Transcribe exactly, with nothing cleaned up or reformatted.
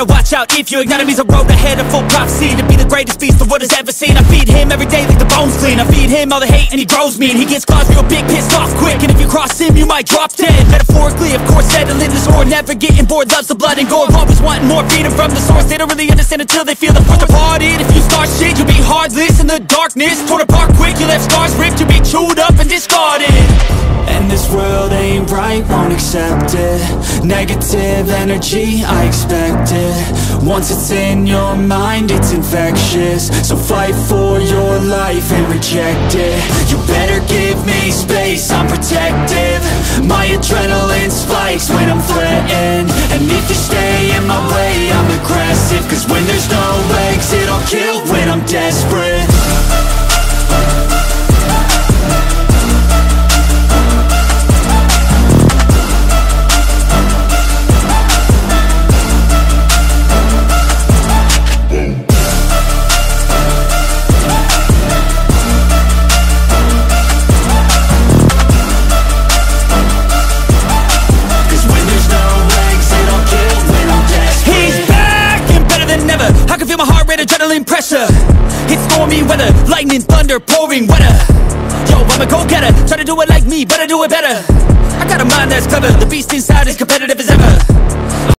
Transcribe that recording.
better watch out if your enemy's a road ahead of full prophecy to be the greatest beast the world has ever seen. I feed him every day like the bones clean. I feed him all the hate and he grows mean. He gets claws real big, pissed off quick, and if you cross him you might drop dead. Metaphorically, of course, settling the score, never getting bored, loves the blood and gore, always wanting more, freedom from the source. They don't really understand until they feel the force departed. If you start shit, you'll be heartless in the darkness, torn apart quick, you left scars ripped, you'll be chewed up and discarded. And this world ain't right, won't accept it. Negative energy, I expect it. Once it's in your mind, it's infectious. So fight for your life and reject it. You better give me space, I'm protective. My adrenaline spikes when I'm threatened. And if you stay in my way, I'm aggressive. Cause when there's no exit, I'll kill when I'm desperate. Adrenaline pressure, it's stormy weather, lightning, thunder, pouring weather. Yo, I'm a go-getter, try to do it like me, but I do it better. I got a mind that's clever, the beast inside is competitive as ever.